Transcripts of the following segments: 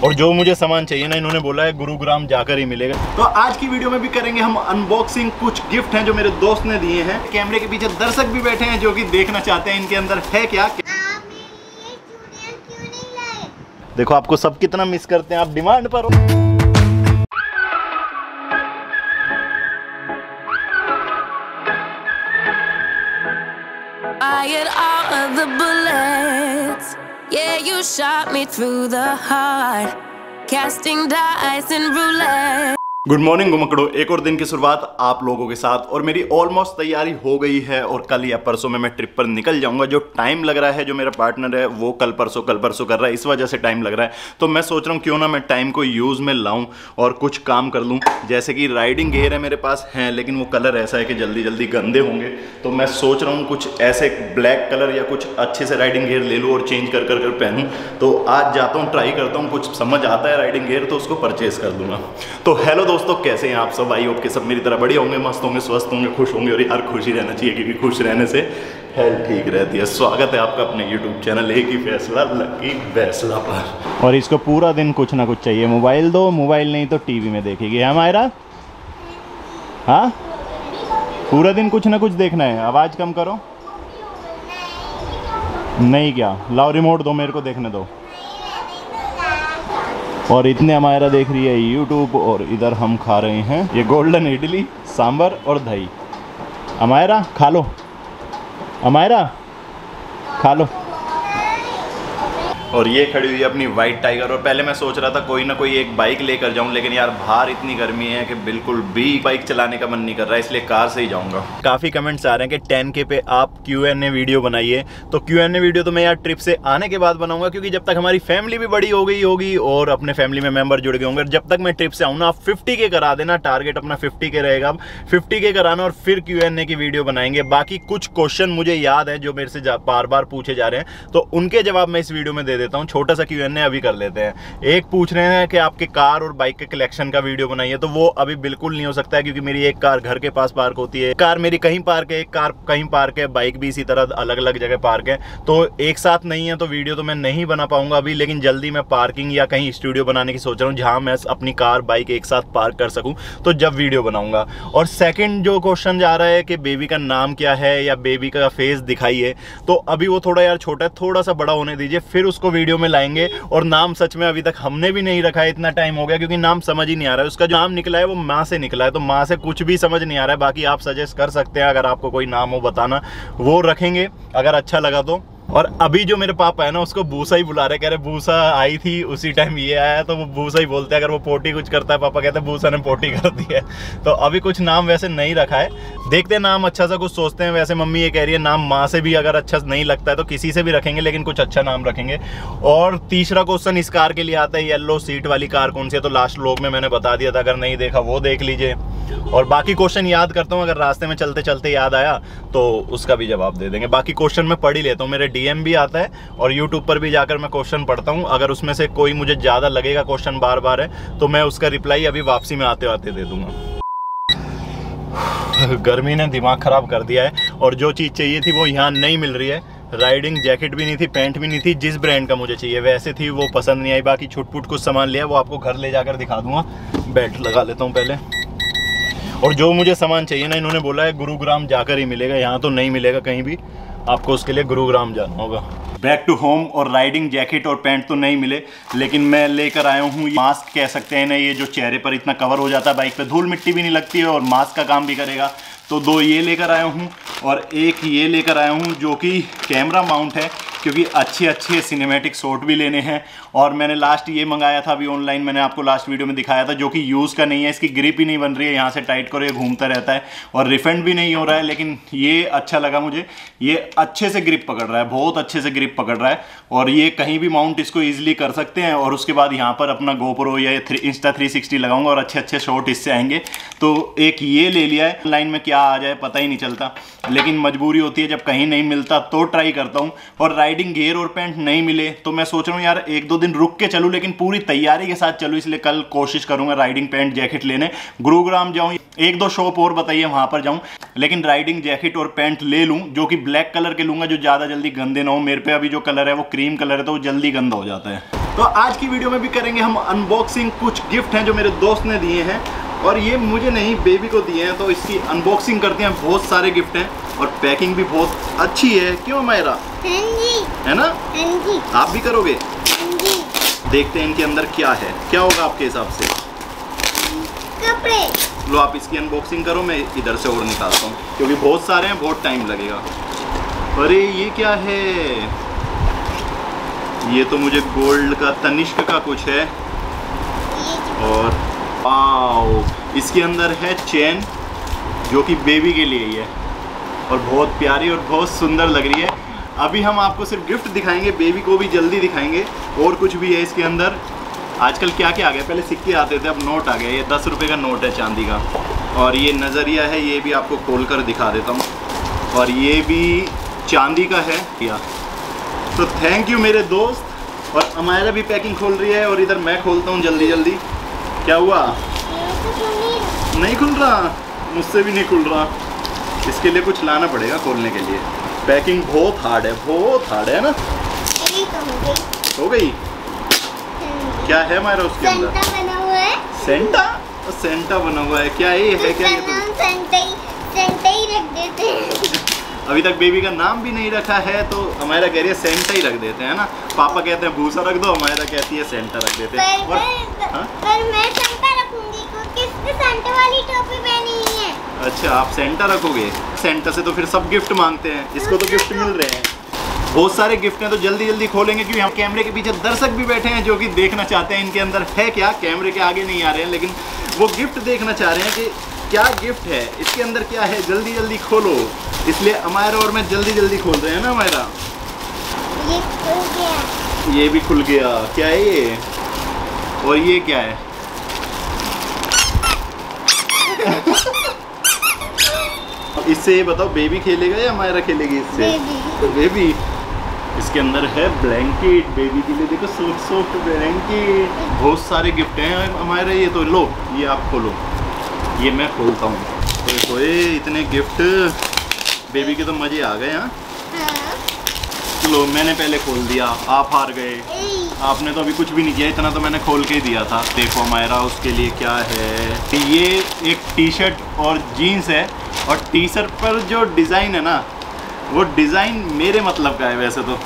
और जो मुझे सामान चाहिए ना, इन्होंने बोला है गुरुग्राम जाकर ही मिलेगा। तो आज की वीडियो में भी करेंगे हम अनबॉक्सिंग। कुछ गिफ्ट हैं जो मेरे दोस्त ने दिए हैं। कैमरे के पीछे दर्शक भी बैठे हैं जो कि देखना चाहते हैं इनके अंदर है क्या। देखो आपको सब कितना मिस करते हैं, आप डिमांड पर हो। Fired all of the bullets. Yeah, you shot me through the heart. Casting dice and roulette. Good morning गुमकड़ो, एक और दिन की शुरुआत आप लोगों के साथ। और मेरी ऑलमोस्ट तैयारी हो गई है और कल या परसों में मैं ट्रिप पर निकल जाऊंगा। जो टाइम लग रहा है, जो मेरा पार्टनर है वो कल परसों कर रहा है, इस वजह से टाइम लग रहा है। तो मैं सोच रहा हूँ क्यों ना मैं टाइम को यूज़ में लाऊं और कुछ काम कर लूँ। जैसे कि राइडिंग गियर है मेरे पास हैं, लेकिन वो कलर ऐसा है कि जल्दी जल्दी गंदे होंगे। तो मैं सोच रहा हूँ कुछ ऐसे ब्लैक कलर या कुछ अच्छे से राइडिंग गियर ले लूँ और चेंज कर कर पहनूँ। तो आज जाता हूँ, ट्राई करता हूँ, कुछ समझ आता है राइडिंग गियर तो उसको परचेज कर दूँगा। तो हेलो दोस्तों, कैसे हैं आप सब? आई होप के सब मेरी तरह बढ़िया होंगे, मस्त होंगे, स्वस्थ होंगे, खुश होंगे। और यार खुश ही रहना चाहिए क्योंकि खुश रहने से हेल्थ ठीक रहती है। स्वागत है आपका अपने YouTube चैनल एक ही फैसला लकी फैसला पर। और इसको पूरा दिन कुछ ना कुछ चाहिए। मोबाइल दो, मोबाइल नहीं तो टीवी में देखेगी। हाँ मायरा, हाँ पूरा दिन कुछ ना कुछ देखना है। आवाज़ कम करो। नहीं क्या, लाओ रिमोट दो मेरे को, देखने दो। और इतने हमारा देख रही है YouTube और इधर हम खा रहे हैं ये गोल्डन इडली, सांभर और दही। अमायरा खा लो, अमायरा खा लो। और ये खड़ी हुई है अपनी वाइट टाइगर। और पहले मैं सोच रहा था कोई ना कोई एक बाइक लेकर जाऊं, लेकिन यार बाहर इतनी गर्मी है कि बिल्कुल भी बाइक चलाने का मन नहीं कर रहा है, इसलिए कार से ही जाऊंगा। काफ़ी कमेंट्स आ रहे हैं कि 10K पे आप Q&A वीडियो बनाइए। तो Q&A वीडियो तो मैं यार ट्रिप से आने के बाद बनाऊंगा, क्योंकि जब तक हमारी फैमिली भी बड़ी हो गई होगी और अपने फैमिली में मेंबर जुड़ गए होंगे। जब तक मैं ट्रिप से आऊँ ना, आप 50K करा देना, टारगेट अपना 50K रहेगा। 50K कराना और फिर Q&A की वीडियो बनाएंगे। बाकी कुछ क्वेश्चन मुझे याद है जो मेरे से बार बार पूछे जा रहे हैं, तो उनके जवाब मैं इस वीडियो में दे देता हूँ। छोटा सा Q&A अभी कर लेते हैं। एक पूछ रहे हैं कि आपके कार और बाइक के कलेक्शन का वीडियो बनाइए, तो वो अभी बिल्कुल नहीं हो सकता है, क्योंकि मेरी एक कार घर के पास पार्क होती है, कार मेरी कहीं पार्क है, एक कार कहीं पार्क है, बाइक भी इसी तरह अलग अलग जगह पार्क है। तो एक साथ नहीं है, तो वीडियो तो मैं नहीं बना पाऊंगा अभी। लेकिन जल्दी मैं पार्किंग या कहीं स्टूडियो बनाने की सोच रहा हूँ जहाँ मैं अपनी कार बाइक एक साथ पार्क कर सकूँ, तो जब वीडियो बनाऊंगा। और सेकेंड जो क्वेश्चन जा रहा है कि बेबी का नाम क्या है या बेबी का फेस दिखाइए, तो अभी वो थोड़ा यार छोटा है, थोड़ा सा बड़ा होने दीजिए, फिर उसको वीडियो में लाएंगे। और नाम सच में अभी तक हमने भी नहीं रखा है, इतना टाइम हो गया, क्योंकि नाम समझ ही नहीं आ रहा है। उसका जो नाम निकला है वो माँ से निकला है, तो माँ से कुछ भी समझ नहीं आ रहा है। बाकी आप सजेस्ट कर सकते हैं, अगर आपको कोई नाम हो बताना, वो रखेंगे अगर अच्छा लगा तो। और अभी जो मेरे पापा है ना, उसको भूसा ही बुला रहे, कह रहे भूसा आई थी उसी टाइम ये आया, तो वो भूसा ही बोलते हैं। अगर वो पोटी कुछ करता है, पापा कहते हैं भूसा ने पोटी कर दी है। तो अभी कुछ नाम वैसे नहीं रखा है, देखते हैं नाम अच्छा सा कुछ सोचते हैं। वैसे मम्मी ये कह रही है नाम माँ से भी अगर अच्छा नहीं लगता है तो किसी से भी रखेंगे, लेकिन कुछ अच्छा नाम रखेंगे। और तीसरा क्वेश्चन इस कार के लिए आता है, येलो सीट वाली कार कौन सी है, तो लास्ट व्लॉग में मैंने बता दिया था, अगर नहीं देखा वो देख लीजिए। और बाकी क्वेश्चन याद करता हूँ, अगर रास्ते में चलते चलते याद आया तो उसका भी जवाब दे देंगे। बाकी क्वेश्चन मैं पढ़ ही लेता हूँ, मेरे DM भी आता है और YouTube पर भी जाकर मैं क्वेश्चन पढ़ता हूँ। अगर उसमें से कोई मुझे ज़्यादा लगेगा क्वेश्चन बार बार है, तो मैं उसका रिप्लाई अभी वापसी में आते आते दे दूंगा। गर्मी ने दिमाग खराब कर दिया है, और जो चीज़ चाहिए थी वो यहाँ नहीं मिल रही है। राइडिंग जैकेट भी नहीं थी, पैंट भी नहीं थी, जिस ब्रांड का मुझे चाहिए वैसे थी, वो पसंद नहीं आई। बाकी छुटपुट कुछ सामान लिया, वो आपको घर ले जाकर दिखा दूंगा। बेल्ट लगा लेता हूँ पहले। और जो मुझे सामान चाहिए ना, इन्होंने बोला है गुरुग्राम जाकर ही मिलेगा, यहाँ तो नहीं मिलेगा कहीं भी, आपको उसके लिए गुरुग्राम जाना होगा। Back to home. और राइडिंग जैकेट और पैंट तो नहीं मिले, लेकिन मैं लेकर आया हूँ मास्क, कह सकते हैं ना, ये जो चेहरे पर इतना कवर हो जाता है, बाइक पे धूल मिट्टी भी नहीं लगती है और मास्क का काम भी करेगा। तो 2 ये लेकर आया हूँ और एक ये लेकर आया हूँ जो कि कैमरा माउंट है, क्योंकि अच्छे सिनेमैटिक शॉट भी लेने हैं। और मैंने लास्ट ये मंगाया था अभी ऑनलाइन, मैंने आपको लास्ट वीडियो में दिखाया था, जो कि यूज़ का नहीं है, इसकी ग्रिप ही नहीं बन रही है, यहाँ से टाइट करो ये घूमता रहता है और रिफंड भी नहीं हो रहा है। लेकिन ये अच्छा लगा मुझे, ये अच्छे से ग्रिप पकड़ रहा है, बहुत अच्छे से ग्रिप पकड़ रहा है। और ये कहीं भी माउंट इसको ईजिली कर सकते हैं। और उसके बाद यहाँ पर अपना GoPro या Insta 360 लगाऊंगा और अच्छे शॉट इससे आएंगे। तो एक ये ले लिया है, ऑनलाइन में क्या आ जाए पता ही नहीं चलता, लेकिन मजबूरी होती है, जब कहीं नहीं मिलता तो ट्राई करता हूँ। और राइडिंग गियर और पैंट नहीं मिले तो मैं सोच रहा हूँ यार 1-2 दिन रुक के चलूँ, लेकिन पूरी तैयारी के साथ चलूँ। इसलिए कल कोशिश करूँगा राइडिंग पैंट जैकेट लेने, गुरुग्राम जाऊँ, 1-2 शॉप और बताइए वहाँ पर जाऊँ, लेकिन राइडिंग जैकेट और पैंट ले लूँ, जो कि ब्लैक कलर के लूँगा, जो ज़्यादा जल्दी गंदे ना हो। मेरे पे अभी जो कलर है वो क्रीम कलर है, तो वो जल्दी गंदा हो जाता है। तो आज की वीडियो में भी करेंगे हम अनबॉक्सिंग। कुछ गिफ्ट हैं जो मेरे दोस्त ने दिए हैं और ये मुझे नहीं बेबी को दिए हैं, तो इसकी अनबॉक्सिंग करते हैं। बहुत सारे गिफ्ट हैं और पैकिंग भी बहुत अच्छी है, क्यों मायरा? है ना? आप भी करोगे? देखते हैं इनके अंदर क्या है। क्या होगा आपके हिसाब से? कपड़े। लो आप इसकी अनबॉक्सिंग करो, मैं इधर से और निकालता हूँ क्योंकि बहुत सारे हैं, बहुत टाइम लगेगा। अरे ये क्या है? ये तो मुझे गोल्ड का तनिष्क का कुछ है। और वाओ, इसके अंदर है चेन जो कि बेबी के लिए ही है और बहुत प्यारी और बहुत सुंदर लग रही है। अभी हम आपको सिर्फ गिफ्ट दिखाएंगे, बेबी को भी जल्दी दिखाएंगे। और कुछ भी है इसके अंदर। आजकल क्या क्या आ गया, पहले सिक्के आते थे, अब नोट आ गया। ये 10 रुपये का नोट है चांदी का। और ये नज़रिया है, ये भी आपको खोल कर दिखा देता हूँ। और ये भी चांदी का है क्या। तो थैंक यू मेरे दोस्त। और अमायरा भी पैकिंग खोल रही है और इधर मैं खोलता हूँ जल्दी जल्दी। क्या हुआ? नहीं खुल रहा? मुझसे भी नहीं खुल रहा। इसके लिए कुछ लाना पड़ेगा खोलने के लिए। पैकिंग बहुत हार्ड है, बहुत हार्ड है ना? हो गई? क्या है हमारा उसके अंदर? सेंटा बना हुआ है। सेंटा? सेंटा बना हुआ है क्या? ये है क्या? सेंटा ही रख देते हैं। अभी तक बेबी का नाम भी नहीं रखा है तो हमारा कह रही है सेंटा ही रख देते हैं ना। पापा कहते हैं भूसा रख दो, हमारा कहती है सेंटा रख देते हैं। पर मैं सेंटा रखूंगी क्योंकि इसने सेंटा वाली टोपी पहनी हुई है। अच्छा, आप सेंटा रखोगे? सेंटा से तो फिर सब गिफ्ट मांगते हैं, इसको तो गिफ्ट मिल रहे हैं। बहुत सारे गिफ्ट हैं तो जल्दी जल्दी खोलेंगे क्योंकि हम कैमरे के पीछे दर्शक भी बैठे हैं जो कि देखना चाहते हैं इनके अंदर है क्या। कैमरे के आगे नहीं आ रहे हैं लेकिन वो गिफ्ट देखना चाह रहे हैं कि क्या गिफ्ट है, इसके अंदर क्या है। जल्दी जल्दी खोलो, इसलिए अमायरा और मैं जल्दी जल्दी खोल रहे हैं ना। अमायरा ये खुल गया। ये भी खुल गया। क्या है ये? और ये क्या है? इससे ये बताओ, बेबी खेलेगा या अमायरा खेलेगी इससे? बेबी। इसके अंदर है ब्लैंकेट बेबी के लिए। देखो सॉफ्ट सॉफ्ट ब्लैंकेट। बहुत सारे गिफ्ट हैं अमायरा। ये तो लो, ये आप खोलो, ये मैं खोलता हूँ। ओए इतने गिफ्ट, बेबी के तो मजे आ गए। हाँ लो, मैंने पहले खोल दिया, आप हार गए। आपने तो अभी कुछ भी नहीं किया, इतना तो मैंने खोल के ही दिया था। देखो हमारा उसके लिए क्या है। ये एक टी शर्ट और जीन्स है और टी शर्ट पर जो डिज़ाइन है ना, वो डिज़ाइन मेरे मतलब का है वैसे तो।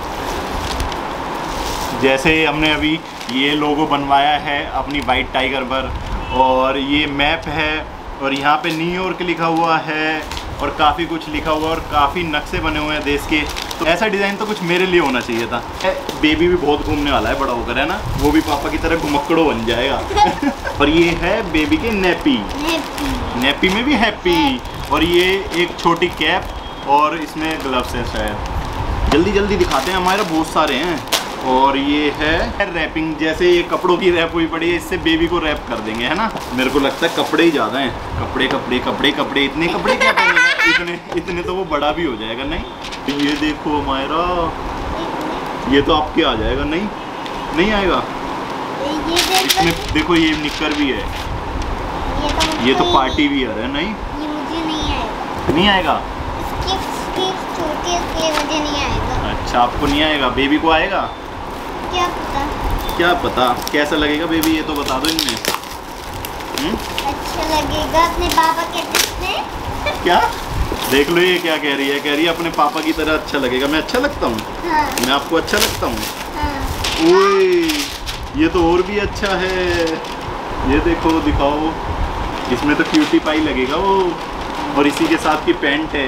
जैसे हमने अभी ये लोगो बनवाया है अपनी वाइट टाइगर पर, और ये मैप है और यहाँ पे न्यूयॉर्क लिखा हुआ है और काफ़ी कुछ लिखा हुआ और काफ़ी नक्शे बने हुए हैं देश के। तो ऐसा डिज़ाइन तो कुछ मेरे लिए होना चाहिए था। बेबी भी बहुत घूमने वाला है बड़ा होकर, है ना? वो भी पापा की तरह घुमक्कड़ो बन जाएगा। और ये है बेबी के नेपी। नेपी में भी हैप्पी। और ये एक छोटी कैप और इसमें ग्लव्स है शायद। जल्दी जल्दी दिखाते हैं, हमारे बहुत सारे हैं। और ये है रैपिंग, जैसे ये कपड़ों की रैप हुई पड़ी है, इससे बेबी को रैप कर देंगे, है ना? मेरे को लगता है कपड़े ही ज़्यादा हैं। कपड़े कपड़े कपड़े कपड़े, इतने कपड़े क्या पहनेगा? इतने तो वो बड़ा भी हो जाएगा। नहीं, ये देखो हमारा, ये तो आपके आ जाएगा। नहीं नहीं आएगा। इसमें देखो ये निक्कर भी है, ये तो पार्टी वियर है। नहीं, ये मुझे नहीं आएगा। नहीं आएगा? छोटी है इसलिए मुझे नहीं आएगा। अच्छा, आपको नहीं आएगा, बेबी को आएगा? क्या पता? क्या पता कैसा लगेगा बेबी, ये तो बता दो इनमें। अच्छा लगेगा, अपने पापा कहते हैं। क्या? देख लो ये क्या कह रही है। कह रही है अपने पापा की तरह अच्छा लगेगा। मैं अच्छा लगता हूँ? हाँ। मैं आपको अच्छा लगता हूँ? हाँ। ओए, ये तो और भी अच्छा है। ये देखो, दिखाओ, इसमें तो क्यूटी पाई लगेगा वो। और इसी के साथ की पैंट है।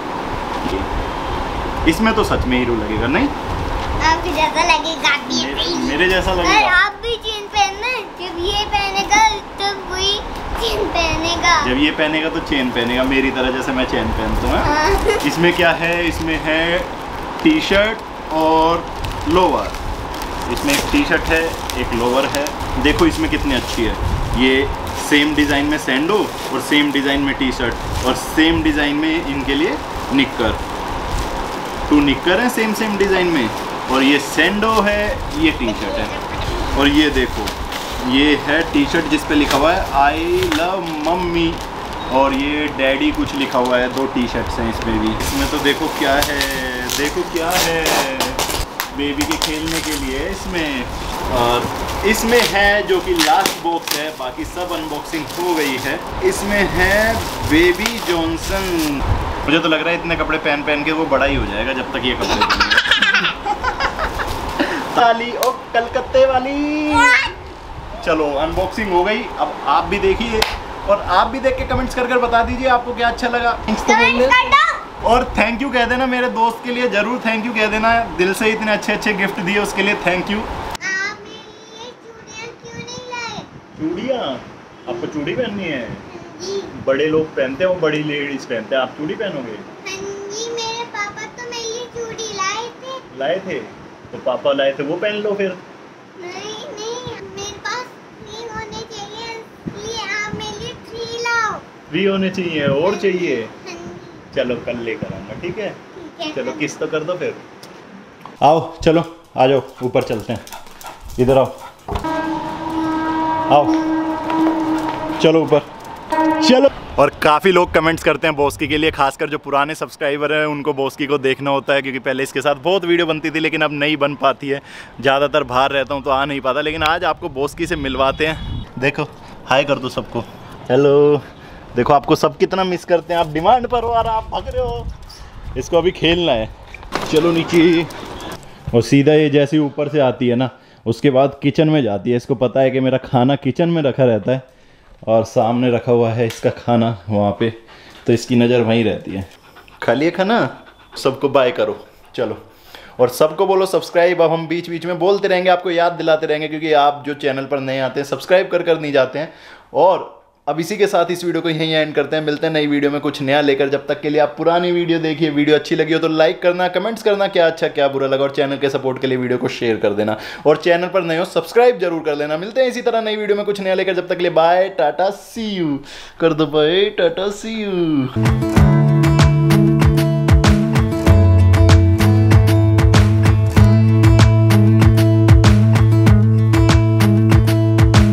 इसमें तो सच में हीरो लगेगा। नहीं, आपके जैसा लगेगा। मेरे जैसा लगेगा। आप भी चेन पहनना, जब ये पहनेगा तब वही चेन पहनेगा। जब ये पहनेगा तो चेन पहनेगा मेरी तरह, जैसे मैं चेन पहनता हूँ। हाँ। इसमें क्या है? इसमें है टी शर्ट और लोवर। इसमें एक टी शर्ट है, एक लोवर है। देखो इसमें कितनी अच्छी है। ये सेम डिज़ाइन में सैंडो और सेम डिज़ाइन में टी शर्ट और सेम डिज़ाइन में इनके लिए निक्कर। 2 निक्कर हैं सेम सेम डिज़ाइन में। और ये सैंडो है, ये टी शर्ट है। और ये देखो, ये है टी शर्ट जिस पे लिखा हुआ है आई लव मम्मी, और ये डैडी कुछ लिखा हुआ है। 2 टी शर्ट्स हैं इसमें भी। इसमें तो देखो क्या है, देखो क्या है बेबी के खेलने के लिए। इसमें और इसमें है जो कि लास्ट बॉक्स है, बाकी सब अनबॉक्सिंग हो गई है। इसमें है बेबी जॉनसन। मुझे तो लग रहा है इतने कपड़े पहन पहन के वो बड़ा ही हो जाएगा जब तक ये कपड़े ताली ओ कलकत्ते वाली। चलो अनबॉक्सिंग हो गई, अब आप भी देखिए और आप भी देख के कमेंट्स कर बता दीजिए आपको क्या अच्छा लगा। और थैंक यू कह देना मेरे दोस्त के लिए, जरूर थैंक यू कह देना, दिल से इतने अच्छे अच्छे गिफ्ट दिए उसके लिए थैंक यू। चूड़ियाँ आपको चूड़ी पहननी है? बड़े लोग पहनते हैं, वो बड़ी लेडीज पहनते हैं, आप चूड़ी पहनोगे? मेरे पापा तो मेरे लिए चूड़ी लाए थे तो पापा लाए थे वो पहन लो फिर। नहीं मेरे पास 3 होने चाहिए, इसलिए आप मेरे लिए 3 लाओ। 3 होने चाहिए और चाहिए? चलो कल लेकर आऊंगा, ठीक है? चलो किस्त तो कर दो फिर। आओ चलो आ जाओ ऊपर चलते हैं, इधर आओ चलो ऊपर चलो। और काफ़ी लोग कमेंट्स करते हैं बोस्की के लिए, खासकर जो पुराने सब्सक्राइबर हैं उनको बोस्की को देखना होता है, क्योंकि पहले इसके साथ बहुत वीडियो बनती थी लेकिन अब नहीं बन पाती है, ज़्यादातर बाहर रहता हूँ तो आ नहीं पाता। लेकिन आज आपको बोस्की से मिलवाते हैं। देखो हाय कर दो सबको, हेलो। देखो आपको सब कितना मिस करते हैं, आप डिमांड पर हो और आप भाग रहे हो। इसको अभी खेलना है, चलो नीचे। और सीधा ये जैसे ऊपर से आती है ना, उसके बाद किचन में जाती है। इसको पता है कि मेरा खाना किचन में रखा रहता है और सामने रखा हुआ है इसका खाना वहाँ पे, तो इसकी नज़र वहीं रहती है। खा लिए खाना? सबको बाय करो चलो, और सबको बोलो सब्सक्राइब। अब हम बीच बीच में बोलते रहेंगे, आपको याद दिलाते रहेंगे, क्योंकि आप जो चैनल पर नए आते हैं सब्सक्राइब कर नहीं जाते हैं। और अब इसी के साथ इस वीडियो को यहीं एंड करते हैं, मिलते हैं नई वीडियो में कुछ नया लेकर। जब तक के लिए आप पुरानी वीडियो देखिए, वीडियो अच्छी लगी हो तो लाइक करना, कमेंट्स करना क्या अच्छा क्या बुरा लगा, और चैनल के सपोर्ट के लिए वीडियो को शेयर कर देना, और चैनल पर नए हो सब्सक्राइब जरूर कर लेना। मिलते हैं इसी तरह नई वीडियो में कुछ नया लेकर, जब तक के लिए बाय टाटा सी यू कर दो, बाय टाटा सी यू।